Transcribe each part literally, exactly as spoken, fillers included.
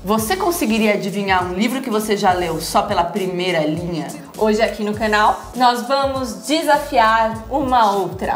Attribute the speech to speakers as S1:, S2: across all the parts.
S1: Você conseguiria adivinhar um livro que você já leu só pela primeira linha?
S2: Hoje aqui no canal, nós vamos desafiar uma outra.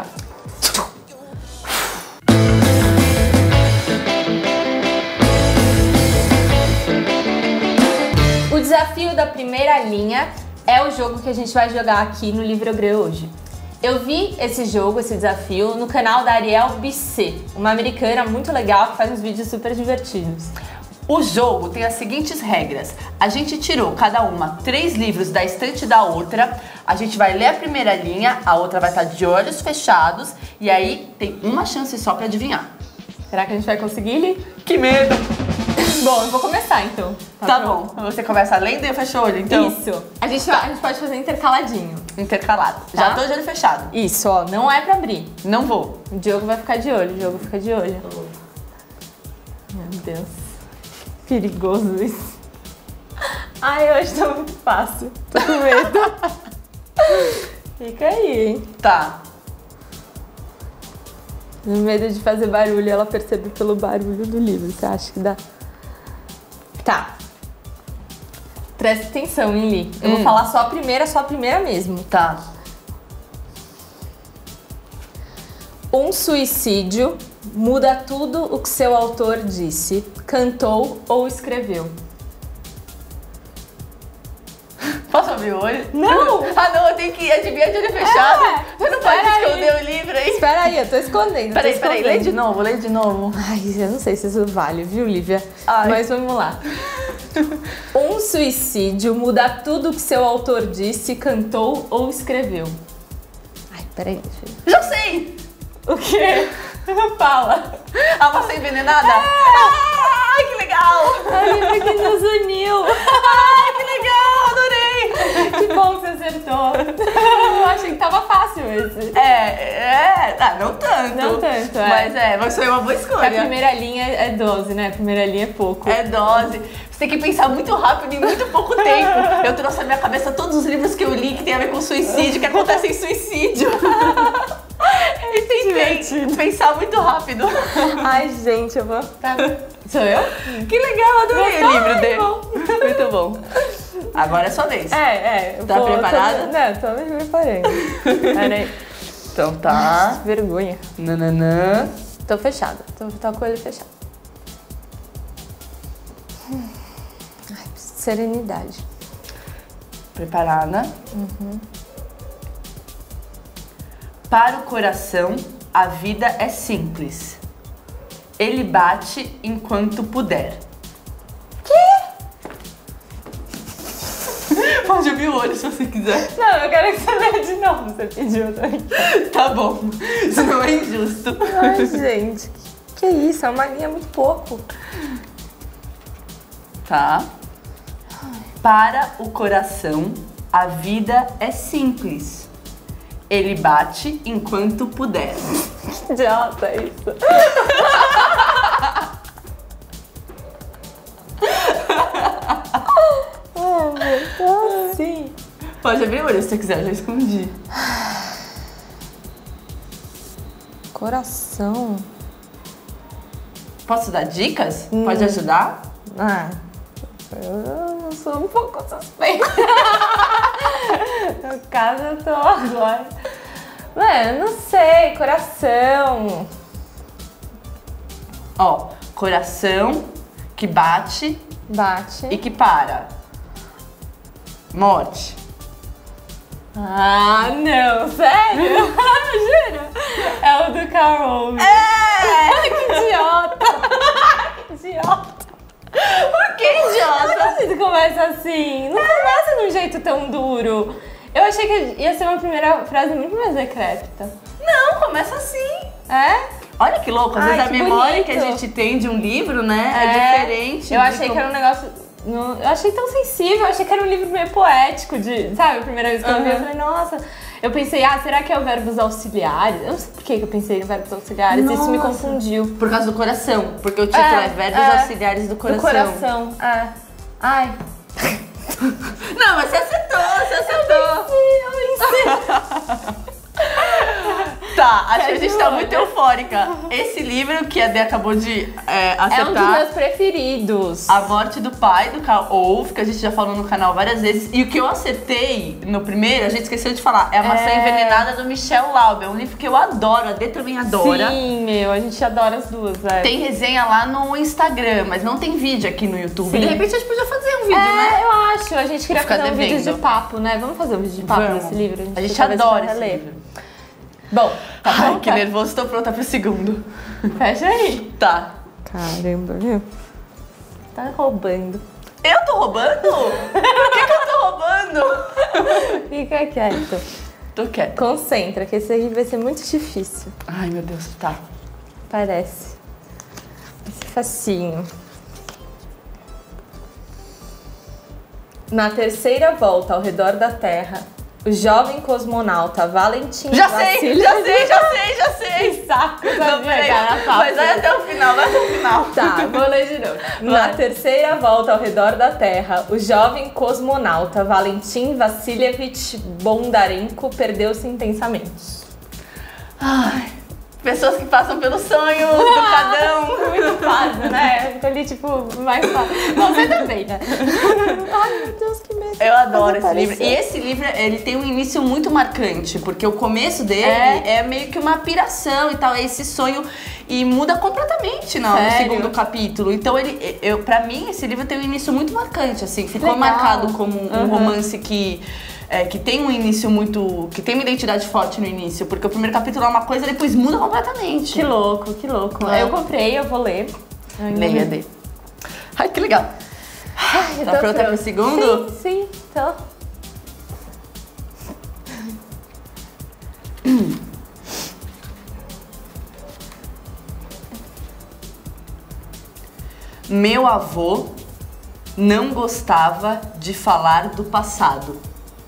S2: O desafio da primeira linha é o jogo que a gente vai jogar aqui no Livro Grê hoje. Eu vi esse jogo, esse desafio, no canal da Ariel Bisset, uma americana muito legal que faz uns vídeos super divertidos.
S1: O jogo tem as seguintes regras. A gente tirou cada uma três livros da estante da outra, a gente vai ler a primeira linha, a outra vai estar de olhos fechados e aí tem uma chance só pra adivinhar.
S2: Será que a gente vai conseguir, Li?
S1: Que medo!
S2: Bom, eu vou começar então.
S1: Tá, tá bom. Você começa lendo e eu fecho o olho, então?
S2: Isso. A gente, a gente pode fazer intercaladinho.
S1: Intercalado. Tá? Já tô de olho fechado.
S2: Isso, ó. Não é pra abrir.
S1: Não vou.
S2: O Diogo vai ficar de olho. O Diogo fica de olho. Meu Deus. Perigoso isso. Ai, hoje tá muito fácil. Tô com medo. Fica aí, hein?
S1: Tá.
S2: Tenho medo de fazer barulho e ela perceber pelo barulho do livro. Você acha que dá? Tá. Presta atenção, hein, Li? Eu hum. vou falar só a primeira, só a primeira mesmo.
S1: Tá.
S2: Um suicídio muda tudo o que seu autor disse, cantou ou escreveu.
S1: Posso abrir o olho?
S2: Não!
S1: Ah, não, eu tenho que adivinhar de olho fechado.
S2: É,
S1: Você não pode esconder aí o livro aí.
S2: Espera aí, eu tô escondendo.
S1: Peraí,
S2: tô
S1: peraí, lê de novo, lê de novo.
S2: Ai, eu não sei se isso vale, viu, Lívia?
S1: Ai.
S2: Mas vamos lá. Um suicídio muda tudo que seu autor disse, cantou ou escreveu. Ai, peraí, filho.
S1: Já sei!
S2: O quê? Fala.
S1: A maçã envenenada? É. Ai, que legal!
S2: A Lívia que nos uniu.
S1: Ai, que legal, adorei!
S2: Que bom que você acertou. Eu achei que tava fácil esse.
S1: É, é, ah, não tanto.
S2: Não tanto, é.
S1: Mas é, mas foi uma boa escolha.
S2: A primeira linha é doze, né? A primeira linha é pouco.
S1: É dose. Você tem que pensar muito rápido em muito pouco tempo. Eu trouxe na minha cabeça todos os livros que eu li que tem a ver com suicídio, que acontecem em suicídio. E tentei pensar muito rápido.
S2: Ai, gente, eu vou... Tá. Sou eu?
S1: Que legal, adorei o livro dele.
S2: Bom.
S1: Muito bom. Agora é sua vez.
S2: É, é.
S1: Tá
S2: vou,
S1: preparada?
S2: Tô, não, tô me preparando. Peraí.
S1: Então tá.
S2: Vergonha.
S1: Nananã.
S2: Tô fechada. Tô, tô com o olho fechado. Ai, serenidade.
S1: Preparada?
S2: Uhum.
S1: Para o coração, a vida é simples. Ele bate enquanto puder.
S2: Quê?
S1: Pode abrir o olho se você quiser.
S2: Não, eu quero que você leia de novo. Você pediu também.
S1: Tá bom. Isso não é injusto.
S2: Ai, gente. Que, que isso? É uma linha muito pouco.
S1: Tá. Para o coração, a vida é simples. Ele bate enquanto puder.
S2: Que idiota é isso? Oh, meu, assim.
S1: Pode abrir o olho se você quiser, eu já escondi.
S2: Coração.
S1: Posso dar dicas?
S2: Hum.
S1: Pode ajudar?
S2: Ah, eu sou um pouco suspeita. No caso, eu tô agora. Mano, não sei, coração.
S1: Ó, coração que bate
S2: Bate.
S1: e que para. Morte.
S2: Ah, não, sério? Juro? É o do Carl Ove.
S1: É!
S2: Que idiota! Que idiota!
S1: Por que idiota?
S2: Você começa assim, não começa de um jeito tão duro. Eu achei que ia ser uma primeira frase muito mais decrépita.
S1: Não, começa assim.
S2: É?
S1: Olha que louco, às
S2: Ai,
S1: vezes a
S2: que
S1: memória
S2: bonito.
S1: que a gente tem de um livro, né, é,
S2: É,
S1: diferente.
S2: Eu
S1: de
S2: achei
S1: como-
S2: que era um negócio... no- Eu achei tão sensível, eu achei que era um livro meio poético, de, sabe? A primeira vez que eu vi, eu
S1: Uhum.
S2: falei, nossa... Eu pensei, ah, será que é o verbos auxiliares? Eu não sei por que que eu pensei em verbos auxiliares, isso me
S1: Nossa.
S2: confundiu.
S1: Por causa do coração, porque o título é,
S2: É,
S1: Verbos
S2: é.
S1: Auxiliares do Coração.
S2: Do coração, é. Ai...
S1: Não, mas você acertou, você acertou.
S2: Eu venci, eu venci.
S1: Tá, acho que a
S2: de
S1: gente tá
S2: olho.
S1: muito eufórica. Esse livro que a Dê acabou de é,
S2: É um dos
S1: acertar.
S2: meus preferidos.
S1: A Morte do Pai, do Carl Ove, que a gente já falou no canal várias vezes. E o que eu acertei no primeiro, a gente esqueceu de falar, é A Maçã
S2: É.
S1: Envenenada, do Michel Laub. É um livro que eu adoro, a Dê também adora.
S2: Sim, meu, a gente adora as duas, é.
S1: Tem resenha lá no Instagram, mas não tem vídeo aqui no YouTube.
S2: Sim.
S1: De repente a gente podia fazer um vídeo,
S2: É,
S1: né?
S2: eu acho. A gente queria
S1: Ficar
S2: fazer um vídeo
S1: devendo.
S2: de papo, né? Vamos fazer um vídeo de papo
S1: Vamos.
S2: nesse livro?
S1: A gente
S2: talvez
S1: adora
S2: possa
S1: esse
S2: ler.
S1: livro.
S2: Bom, tá
S1: Ai,
S2: bom?
S1: que nervoso, tô pronta pro segundo.
S2: Fecha aí.
S1: Tá.
S2: Caramba, viu? Tá roubando.
S1: Eu tô roubando? Por que, que eu tô roubando?
S2: Fica quieto.
S1: Tô quieta.
S2: Concentra, que esse aqui vai ser muito difícil.
S1: Ai, meu Deus, tá.
S2: Parece. Esse facinho. Na terceira volta ao redor da Terra, o jovem cosmonauta Valentim
S1: Já sei,
S2: Vassily...
S1: já sei, já sei, já sei.
S2: Que saco,
S1: Não, peraí,
S2: cara,
S1: mas vai até o final, vai até o final.
S2: Tá, vou ler de novo. Na terceira volta ao redor da Terra, o jovem cosmonauta Valentim Vassilievich Bondarenko perdeu-se intensamente.
S1: Ai, pessoas que passam pelos sonhos do cadão.
S2: Muito fácil, né? Ficou ali, tipo, mais fácil. Bom, você também, né? Ai, meu Deus, que medo.
S1: Eu adoro esse
S2: Apareceu.
S1: livro. E esse livro, ele tem um início muito marcante, porque o começo dele
S2: É.
S1: é, meio que uma piração e tal, é esse sonho e muda completamente no, no
S2: Sério?
S1: segundo capítulo. Então, ele, eu, pra mim, esse livro tem um início muito marcante, assim, ficou
S2: Legal.
S1: marcado como um
S2: Uhum.
S1: romance que é, que tem um início muito, que tem uma identidade forte no início, porque o primeiro capítulo é uma coisa e depois muda completamente.
S2: Que louco, que louco.
S1: É.
S2: Eu comprei, eu vou ler.
S1: Leia, Dê. Ai, que legal.
S2: Ai, eu
S1: Tá
S2: tô
S1: pronta pro segundo?
S2: Sim, sim, tô.
S1: Meu avô não gostava de falar do passado.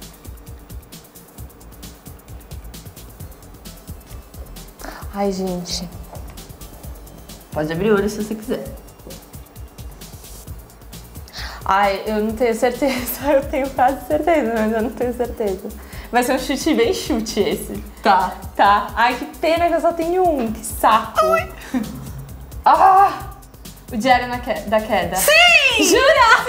S2: Ai, gente.
S1: Pode abrir o olho se você quiser.
S2: Ai, eu não tenho certeza. Eu tenho quase certeza, mas eu não tenho certeza. Vai ser um chute bem chute esse.
S1: Tá.
S2: Tá. Ai, que pena que eu só tenho um. Que saco. Ah! O Diário na que- da Queda.
S1: Sim!
S2: Jura?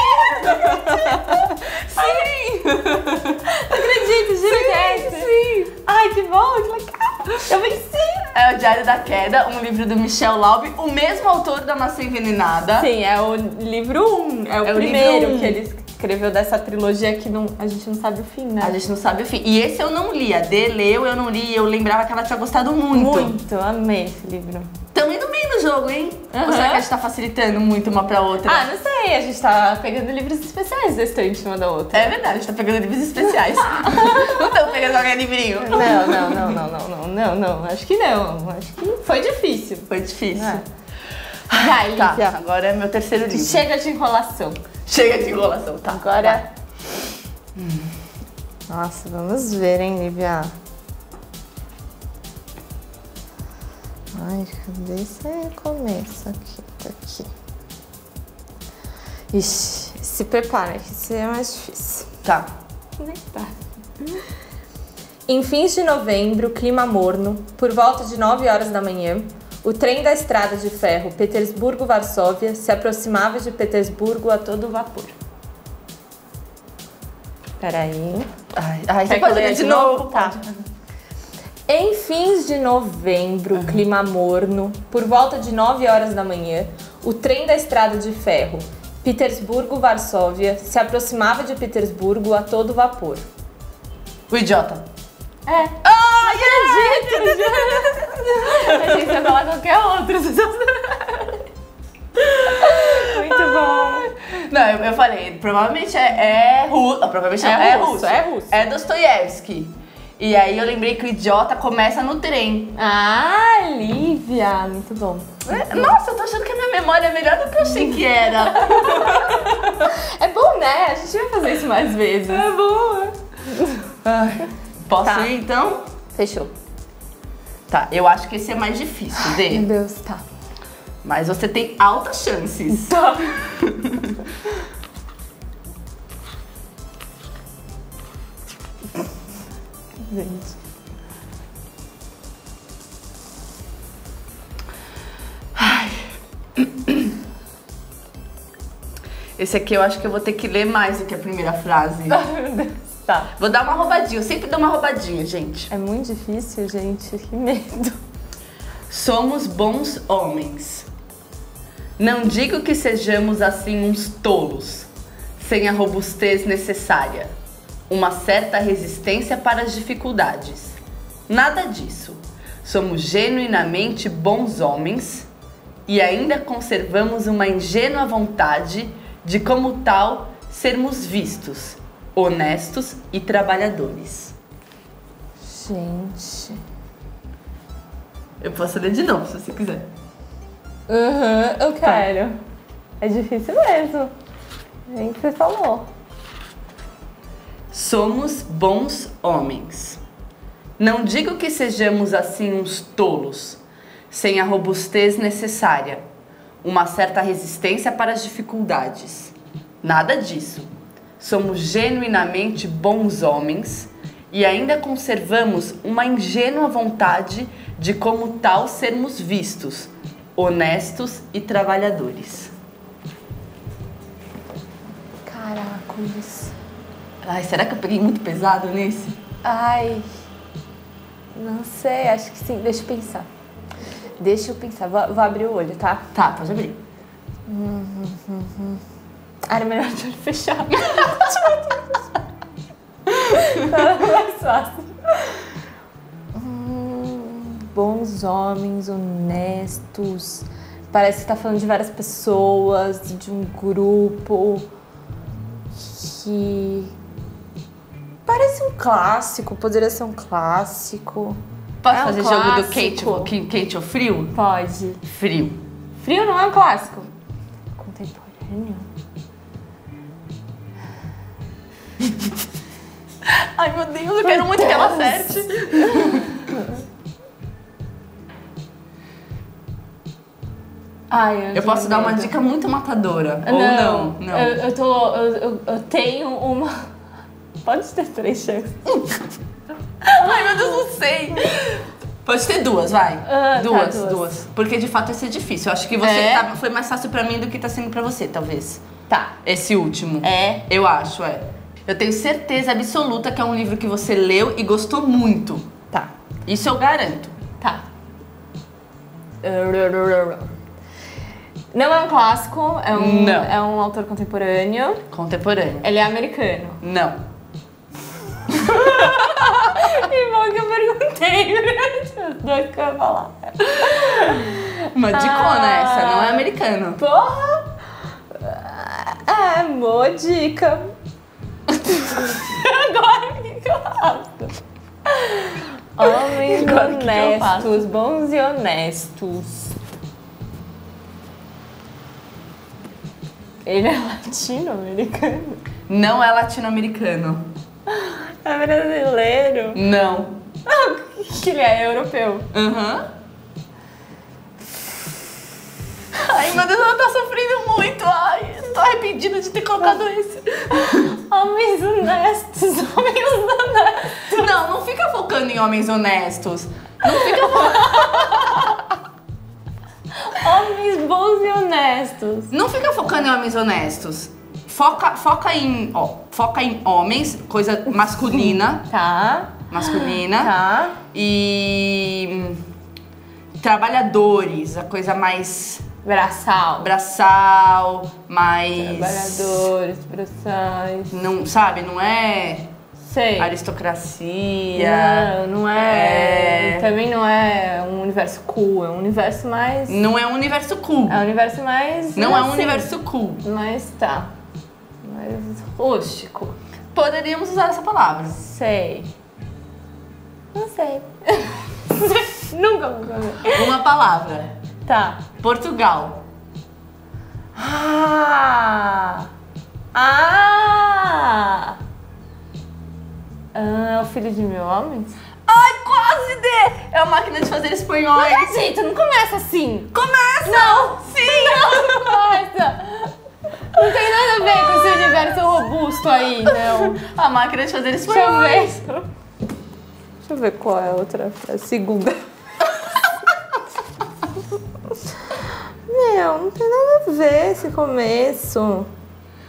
S1: Sim!
S2: Não acredito, juro que é esse. Sim. Ai, que bom, que legal. Eu venci.
S1: É o Diário da Queda, um livro do Michel Laub, o mesmo autor da Maçã Envenenada.
S2: Sim, é o livro um. É o
S1: É o
S2: primeiro
S1: livro um.
S2: que ele escreveu dessa trilogia que não, a gente não sabe o fim, né?
S1: A gente não sabe o fim. E esse eu não li, a Dê leu, eu não li, eu lembrava que ela tinha gostado muito.
S2: Muito, amei esse livro.
S1: Tamo indo bem no jogo, hein?
S2: Aham.
S1: Ou será que a gente tá facilitando muito uma pra outra?
S2: Ah, não sei, a gente tá pegando livros especiais da estante uma da outra.
S1: É verdade, a gente tá pegando livros especiais. Não estamos pegando qualquer livrinho.
S2: Não, não, não, não, não, não, não, não, acho que não. Acho que foi difícil.
S1: Foi difícil.
S2: É. Vai,
S1: Tá,
S2: Lívia.
S1: agora é meu terceiro livro.
S2: Chega de enrolação.
S1: Chega de enrolação, tá?
S2: Agora. Hum. Nossa, vamos ver, hein, Lívia? Ai, cadê esse começo aqui? Tá aqui. Ixi, se prepara, que isso é mais difícil.
S1: Tá.
S2: Nem tá. Em fins de novembro, clima morno, por volta de nove horas da manhã, o trem da estrada de ferro Petersburgo-Varsóvia se aproximava de Petersburgo a todo vapor. Peraí.
S1: Ai, ai
S2: Quer
S1: você
S2: que eu
S1: pode
S2: leia
S1: ler
S2: de
S1: de
S2: novo?
S1: novo?
S2: Tá. Em fins de novembro, clima morno, por volta de nove horas da manhã, o trem da estrada de ferro Petersburgo-Varsóvia se aproximava de Petersburgo a todo vapor.
S1: O idiota.
S2: É.
S1: Ai,
S2: Acredito! A gente vai falar qualquer outro. Muito bom.
S1: Não, eu, eu falei, provavelmente é, é russo. Provavelmente
S2: É
S1: não, é
S2: russo,
S1: russo.
S2: é russo.
S1: É Dostoiévski. E aí eu lembrei que o idiota começa no trem.
S2: Ah, Lívia! Muito bom.
S1: É, Nossa, eu tô achando que a minha memória é melhor do que eu achei que era.
S2: É bom, né? A gente vai fazer isso mais vezes.
S1: É bom. Ai, posso
S2: Tá.
S1: ir então?
S2: Fechou.
S1: Tá, eu acho que esse é mais difícil,
S2: Meu
S1: Dê.
S2: Deus, tá.
S1: Mas você tem altas chances.
S2: Tá. Gente.
S1: Esse aqui eu acho que eu vou ter que ler mais do que a primeira frase.
S2: Ai, meu Deus. Tá.
S1: Vou dar uma roubadinha, eu sempre dou uma roubadinha, gente.
S2: É muito difícil, gente. Que medo.
S1: Somos bons homens. Não digo que sejamos assim uns tolos, sem a robustez necessária, uma certa resistência para as dificuldades. Nada disso. Somos genuinamente bons homens e ainda conservamos uma ingênua vontade de, como tal, sermos vistos, honestos e trabalhadores.
S2: Gente.
S1: Eu posso ler de novo, se você quiser.
S2: Uhum, eu quero. Tá. É difícil mesmo. É o que você falou.
S1: Somos bons homens. Não digo que sejamos assim uns tolos, sem a robustez necessária, uma certa resistência para as dificuldades. Nada disso. Somos genuinamente bons homens e ainda conservamos uma ingênua vontade de, como tal, sermos vistos, honestos e trabalhadores.
S2: Caracos.
S1: Ai, será que eu peguei muito pesado nesse?
S2: Ai, não sei, acho que sim. Deixa eu pensar. Deixa eu pensar. Vou, vou abrir o olho, tá?
S1: Tá, pode abrir.
S2: Hum, hum, hum, hum. Ah, era melhor de olho fechado. Era mais fácil. Hum, bons homens, honestos. Parece que tá falando de várias pessoas, de um grupo que parece um clássico, poderia ser um clássico.
S1: Posso
S2: é um
S1: fazer
S2: clássico.
S1: jogo do quente, quente ou frio?
S2: Pode.
S1: Frio.
S2: Frio não é um clássico. Contemporâneo.
S1: Ai, meu Deus, eu quero muito que ela acerte.
S2: Ai, eu
S1: eu posso dar uma dica muito matadora.
S2: Não,
S1: ou não. não.
S2: Eu, eu, tô, eu, eu, eu tenho uma... Pode ter três chances.
S1: Ai, meu Deus, não sei. Pode ter duas, vai.
S2: Ah,
S1: duas,
S2: tá, duas,
S1: duas. Porque de fato esse é difícil. Eu acho que você
S2: é?
S1: tá, foi mais fácil pra mim do que tá sendo pra você, talvez.
S2: Tá.
S1: Esse último.
S2: É?
S1: Eu acho, é. Eu tenho certeza absoluta que é um livro que você leu e gostou muito.
S2: Tá.
S1: Isso eu garanto.
S2: Tá. Não é um clássico, é um,
S1: Não.
S2: é um autor contemporâneo.
S1: Contemporâneo.
S2: Ele é americano.
S1: Não.
S2: Que bom que eu perguntei. Os dois que eu ia falar.
S1: Uma dicona
S2: Ah.
S1: essa, não é americano.
S2: Porra! É, boa dica. Agora o que que eu faço? Homens
S1: Agora, o que que eu faço?
S2: honestos, bons e honestos. Ele é latino-americano?
S1: Não é latino-americano.
S2: É brasileiro?
S1: Não.
S2: Que ele é europeu?
S1: Aham. Ai, meu Deus, ela tá sofrendo muito. Ai, tô arrependida de ter colocado esse.
S2: Homens honestos, homens honestos.
S1: Não, não fica focando em homens honestos. Não fica focando...
S2: Homens bons e honestos.
S1: Não fica focando em homens honestos. Foca, foca em, ó, foca em homens, coisa masculina.
S2: Tá.
S1: Masculina.
S2: Tá.
S1: E trabalhadores, a coisa mais
S2: Braçal.
S1: braçal, mais
S2: Trabalhadores, braçais.
S1: não, sabe, não é
S2: Sei.
S1: aristocracia.
S2: Não, não é,
S1: é-
S2: Também não é um universo cool, é um universo mais.
S1: Não é um universo cool.
S2: É um universo mais.
S1: Não é um
S2: assim,
S1: universo cool.
S2: Mas tá. Mais rústico.
S1: Poderíamos usar essa palavra.
S2: Sei. Não sei. Nunca vou saber.
S1: Uma palavra.
S2: Tá.
S1: Portugal.
S2: Ah! Ah! Ah, é o filho de mil homens?
S1: Ai, quase de! É a máquina de fazer espanhóis.
S2: Não, gente, não começa assim.
S1: Começa!
S2: Não!
S1: Sim!
S2: Não, não começa! Não tem nada a ver com esse universo robusto aí, não.
S1: A máquina de fazer
S2: Deixa eu
S1: espanhóis.
S2: ver. Deixa eu ver qual é a outra, a segunda. Meu, não tem nada a ver esse começo.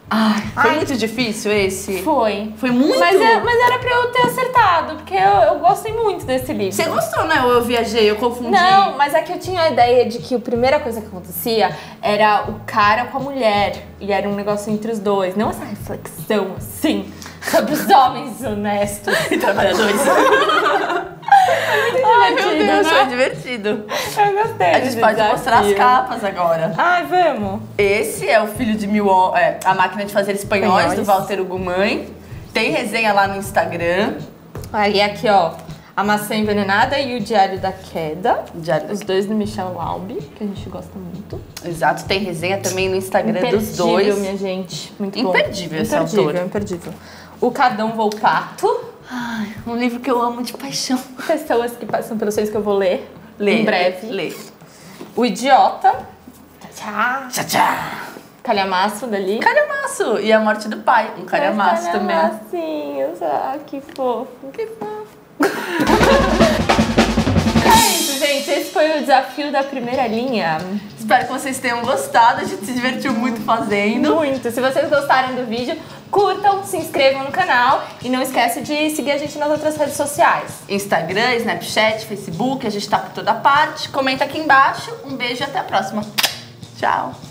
S1: Ai, foi
S2: Ai.
S1: muito difícil esse?
S2: Foi.
S1: Foi muito?
S2: Mas, é, mas era pra eu ter acertado, porque eu, eu gostei muito desse livro.
S1: Você gostou, né? Ou eu viajei, eu confundi.
S2: Não, mas é que eu tinha a ideia de que a primeira coisa que acontecia era o cara com a mulher. E era um negócio entre os dois. Não essa reflexão, assim, sobre os homens honestos
S1: E trabalhadores.
S2: Ai,
S1: Meu
S2: divertido,
S1: Deus,
S2: né?
S1: foi divertido.
S2: Eu gostei.
S1: A gente pode mostrar as capas agora.
S2: Ai, vamos.
S1: Esse é o Filho de Mil Homens, é, A Máquina de Fazer Espanhóis,
S2: Espanhóis.
S1: do Walter Ugumãe. Tem resenha lá no Instagram.
S2: Aí aqui, ó, A Maçã Envenenada e o Diário da Queda.
S1: Diário da
S2: Os dois do Michel Laub, que a gente gosta muito.
S1: Exato, tem resenha também no Instagram dos
S2: Imperdível,
S1: dois.
S2: minha gente. Muito bom.
S1: Imperdível esse
S2: Imperdível,
S1: autor.
S2: imperdível. O Cardão Volpato.
S1: Ai, um livro que eu amo de paixão.
S2: Pessoas que passam pelos seus que eu vou ler.
S1: Lê,
S2: em breve.
S1: Lê.
S2: O Idiota. Tchá.
S1: Tchau, tchau.
S2: Calhamaço dali.
S1: Calhamaço. E A Morte do Pai, um calhamaço também.
S2: Calhamacinhos. Ah, que fofo. Que fofo. É isso, gente. Esse foi o desafio da primeira linha.
S1: Espero que vocês tenham gostado, a gente se divertiu muito fazendo.
S2: Muito. Se vocês gostaram do vídeo, curtam, se inscrevam no canal e não esquece de seguir a gente nas outras redes sociais.
S1: Instagram, Snapchat, Facebook, a gente tá por toda parte. Comenta aqui embaixo. Um beijo e até a próxima. Tchau.